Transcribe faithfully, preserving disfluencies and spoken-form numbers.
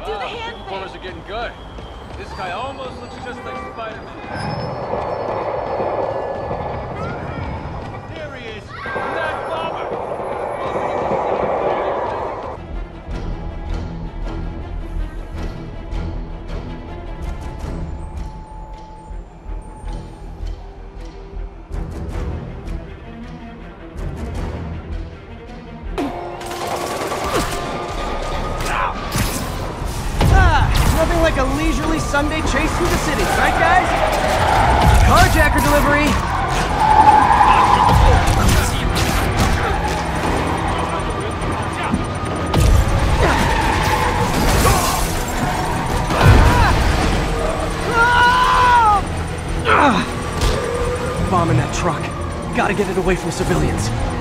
Do the hand thing. Performers are getting good. This guy almost looks just like Spiderman. There he is! That bomber! Nothing like a leisurely Sunday chase through the city, right guys? Carjacker delivery! Bomb in that truck. Gotta get it away from civilians.